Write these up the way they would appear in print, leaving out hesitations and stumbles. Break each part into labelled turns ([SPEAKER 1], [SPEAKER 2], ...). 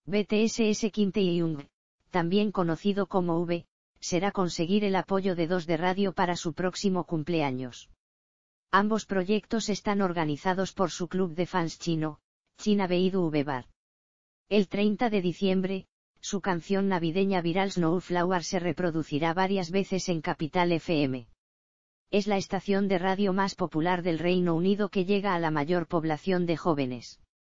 [SPEAKER 1] BTSS Kim Tae-young, también conocido como V, será conseguir el apoyo de 2 de radio para su próximo cumpleaños. Ambos proyectos están organizados por su club de fans chino, China Beidu V-Bar. El 30 de diciembre, su canción navideña viral Snowflower se reproducirá varias veces en Capital FM. Es la estación de radio más popular del Reino Unido que llega a la mayor población de jóvenes.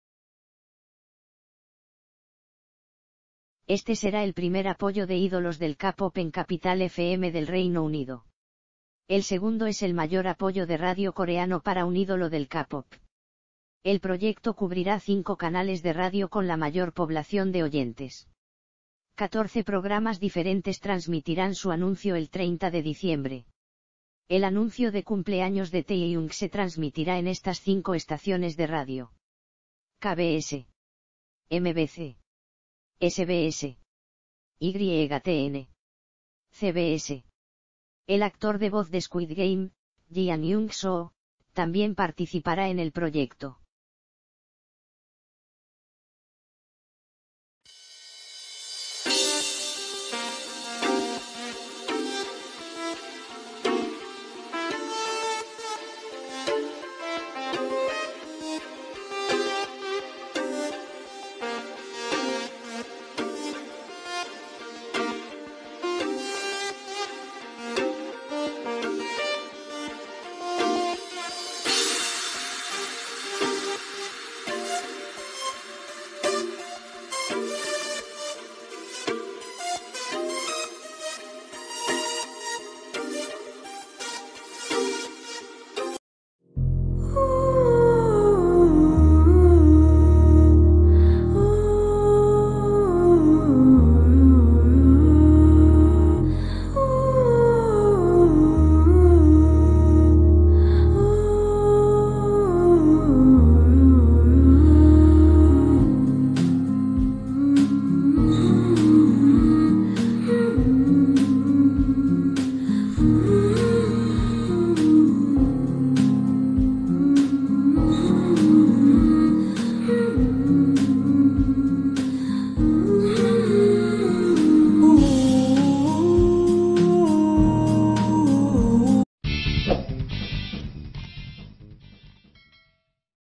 [SPEAKER 1] Este será el primer apoyo de ídolos del K-pop en Capital FM del Reino Unido. El segundo es el mayor apoyo de radio coreano para un ídolo del K-pop. El proyecto cubrirá 5 canales de radio con la mayor población de oyentes. 14 programas diferentes transmitirán su anuncio el 30 de diciembre. El anuncio de cumpleaños de Taehyung se transmitirá en estas 5 estaciones de radio: KBS, MBC, SBS, YTN, CBS. El actor de voz de Squid Game, Jian Young-soo, también participará en el proyecto.